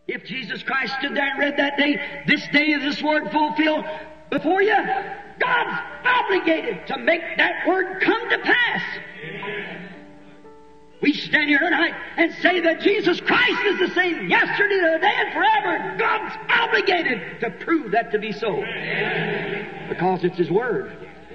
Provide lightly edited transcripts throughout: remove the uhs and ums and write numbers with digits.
If Jesus Christ stood there and read that day, this day is this word fulfilled before you, God's obligated to make that word come to pass. We stand here tonight and say that Jesus Christ is the same yesterday, today, and forever. God's obligated to prove that to be so. Because it's His Word.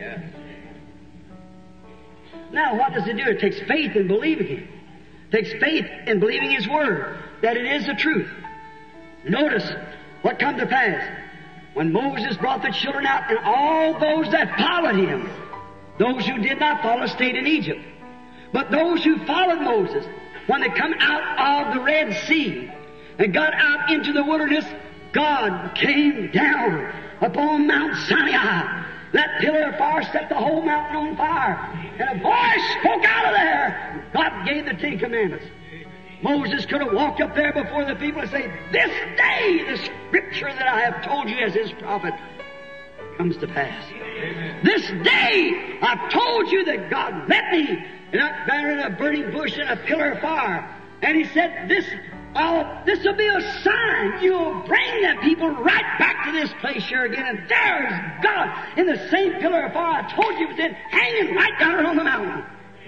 Now, what does it do? It takes faith in believing Him. It takes faith in believing His Word, that it is the truth. Notice what come to pass. When Moses brought the children out, and all those that followed him, those who did not follow stayed in Egypt. But those who followed Moses, when they come out of the Red Sea and got out into the wilderness, God came down upon Mount Sinai. That pillar of fire set the whole mountain on fire. And a voice spoke out of there. God gave the Ten Commandments. Moses could have walked up there before the people and say, this day the Scripture that I have told you as His prophet comes to pass. This day I've told you that God met me in a burning bush and a pillar of fire. And He said, this will be a sign. You'll bring them people right back to this place here again. And there's God in the same pillar of fire I told you was in, hanging right down on the mountain.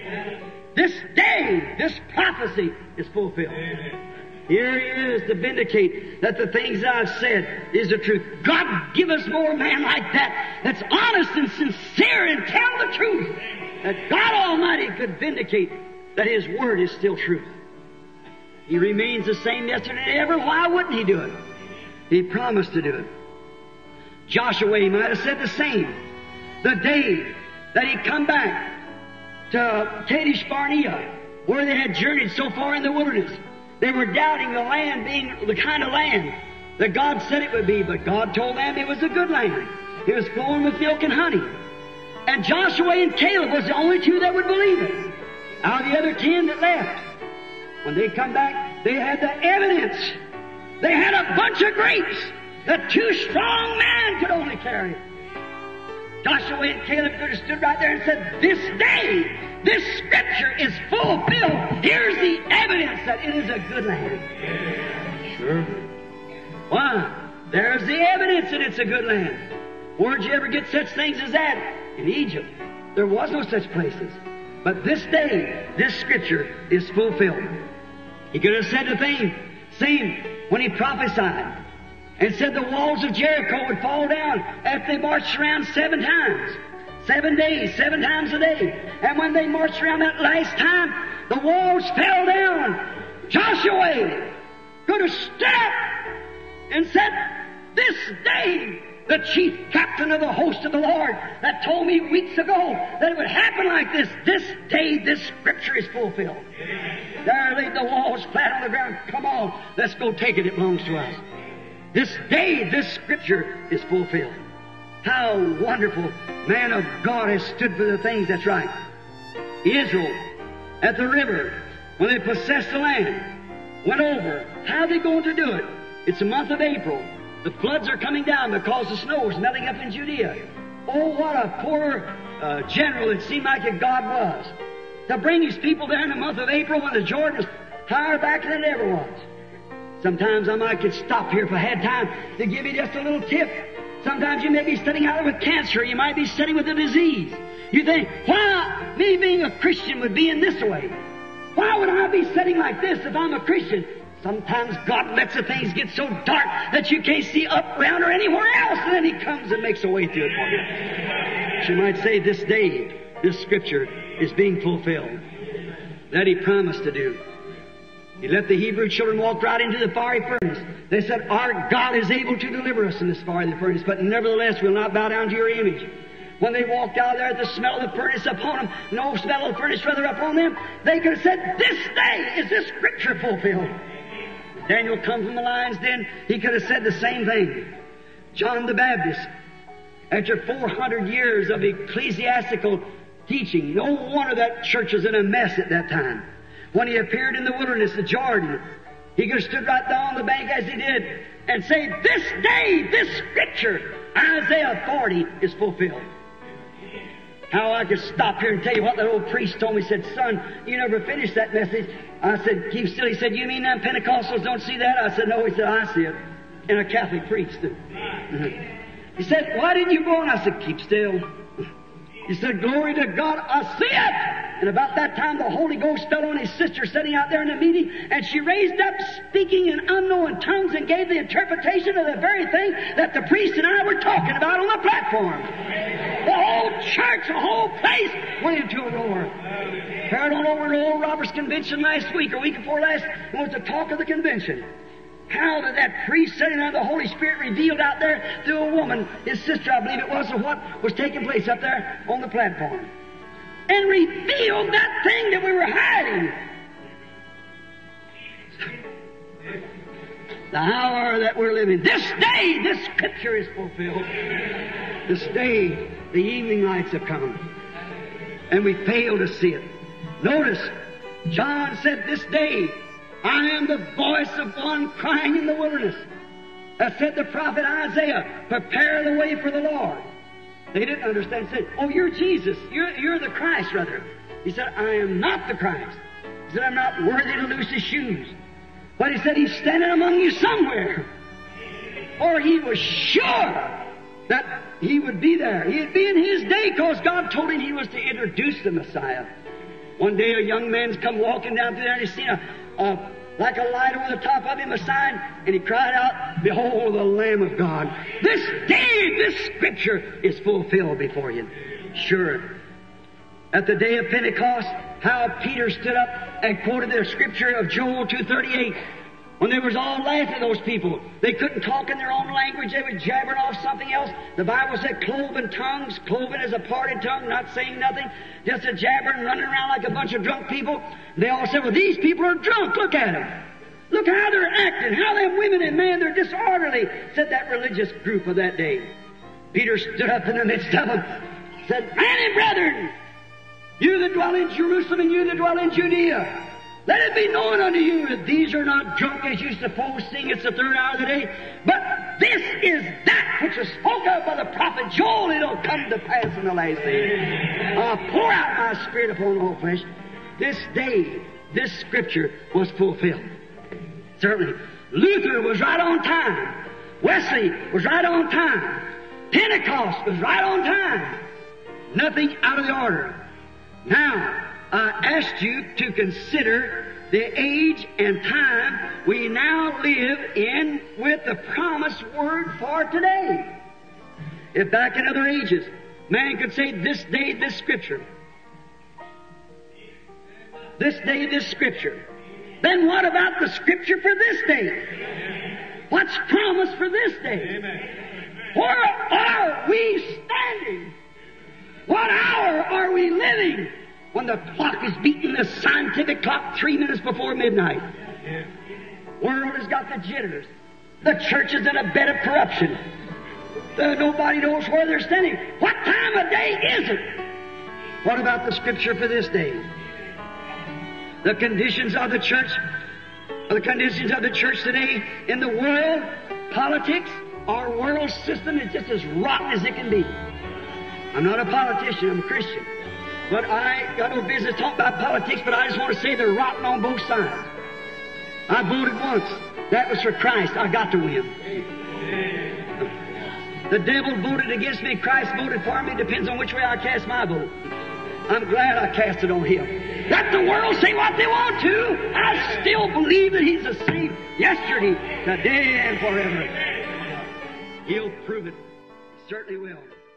This day, this prophecy is fulfilled. Here He is to vindicate that the things that I've said is the truth. God, give us more men like that, that's honest and sincere and tell the truth. That God Almighty could vindicate that His Word is still truth. He remains the same yesterday and ever. Why wouldn't He do it? He promised to do it. Joshua, he might have said the same. The day that he come back to Kadesh Barnea, where they had journeyed so far in the wilderness, they were doubting the land being the kind of land that God said it would be, but God told them it was a good land. It was flowing with milk and honey. And Joshua and Caleb was the only two that would believe it. Out of the other 10 that left, when they come back, they had the evidence. They had a bunch of grapes that 2 strong men could only carry. Joshua and Caleb could have stood right there and said, this day, this Scripture is fulfilled. Here's the evidence that it is a good land. Sure. Why? There's the evidence that it's a good land. Where'd you ever get such things as that? In Egypt. There was no such places. But this day, this Scripture is fulfilled. He could have said the same when he prophesied and said the walls of Jericho would fall down after they marched around 7 times. 7 days, 7 times a day. And when they marched around that last time, the walls fell down. Joshua could have stood up and said, this day, the chief captain of the host of the Lord that told me weeks ago that it would happen like this day, this Scripture is fulfilled. There laid the walls flat on the ground. Come on, let's go take it. It belongs to us. This day, this Scripture is fulfilled. How wonderful man of God has stood for the things that's right. Israel, at the river, when they possessed the land, went over. How are they going to do it? It's the month of April. The floods are coming down because the snow is melting up in Judea. Oh, what a poor general it seemed like that God was. To bring His people there in the month of April when the Jordan was higher back than it ever was. Sometimes I might could stop here if I had time to give you just a little tip. Sometimes you may be sitting out there with cancer. You might be sitting with a disease. You think, why me being a Christian would be in this way? Why would I be sitting like this if I'm a Christian? Sometimes God lets the things get so dark that you can't see up, around, or anywhere else, and then He comes and makes a way through it for you. She might say, this day, this Scripture is being fulfilled. That He promised to do. He let the Hebrew children walk right into the fiery furnace. They said, our God is able to deliver us in this fiery furnace, but nevertheless we'll not bow down to your image. When they walked out there, the smell of the furnace upon them, no smell of the furnace rather upon them, they could have said, this day is this Scripture fulfilled. Daniel come from the lion's den, he could have said the same thing. John the Baptist, after 400 years of ecclesiastical teaching, no wonder that church was in a mess at that time. When he appeared in the wilderness of Jordan, he could have stood right down on the bank as he did and say, this day, this Scripture, Isaiah 40, is fulfilled. How I could stop here and tell you what that old priest told me. He said, son, you never finished that message. I said, keep still. He said, you mean them Pentecostals don't see that? I said, no. He said, I see it. And a Catholic priest. He said, why didn't you go? And I said, keep still. He said, glory to God, I see it! And about that time, the Holy Ghost fell on his sister sitting out there in the meeting, and she raised up speaking in unknown tongues and gave the interpretation of the very thing that the priest and I were talking about on the platform. The whole church, the whole place went into a roar. Carried on over to Old Roberts Convention last week, or week before last, and was the talk of the convention. How did that priest sitting there, the Holy Spirit revealed out there through a woman, his sister, I believe it was, of what was taking place up there on the platform. And revealed that thing that we were hiding. The hour that we're living. This day, this scripture is fulfilled. This day, the evening lights have come. And we fail to see it. Notice, John said, this day, I am the voice of one crying in the wilderness. That said the prophet Isaiah, prepare the way for the Lord. They didn't understand. He said, oh, you're Jesus. You're the Christ, rather. He said, I am not the Christ. He said, I'm not worthy to loose his shoes. But he said, he's standing among you somewhere. Or he was sure that he would be there. He'd be in his day, because God told him he was to introduce the Messiah. One day a young man's come walking down through there, and he's seen like a light over the top of him, a sign, and he cried out, behold the Lamb of God. This day, this scripture is fulfilled before you. Sure. At the day of Pentecost, how Peter stood up and quoted the scripture of Joel 2:38. When they was all laughing at those people, they couldn't talk in their own language, they were jabbering off something else. The Bible said cloven tongues, cloven is a parted tongue, not saying nothing, just a jabbering, running around like a bunch of drunk people. They all said, well, these people are drunk, look at them. Look how they're acting, how them women and men, they're disorderly, said that religious group of that day. Peter stood up in the midst of them, said, men and brethren, you that dwell in Jerusalem and you that dwell in Judea, let it be known unto you that these are not drunk as you suppose, seeing it's the third hour of the day. But this is that which was spoken of by the prophet Joel. It'll come to pass in the last day. I'll pour out my Spirit upon all flesh. This day, this scripture was fulfilled. Certainly. Luther was right on time. Wesley was right on time. Pentecost was right on time. Nothing out of the order. Now, I asked you to consider the age and time we now live in with the promised word for today. If back in other ages, man could say, this day, this scripture. This day, this scripture. Then what about the scripture for this day? What's promised for this day? Where are we standing? What hour are we living? When the clock is beating the scientific clock 3 minutes before midnight. World has got the jitters. The church is in a bed of corruption. Nobody knows where they're standing. What time of day is it? What about the scripture for this day? The conditions of the church today in the world, politics, our world system is just as rotten as it can be. I'm not a politician, I'm a Christian. But I got no business talking about politics, but I just want to say they're rotten on both sides. I voted once. That was for Christ. I got to win. The devil voted against me. Christ voted for me. Depends on which way I cast my vote. I'm glad I cast it on him. Let the world say what they want to. I still believe that he's the same yesterday, today, and forever. He'll prove it. He certainly will.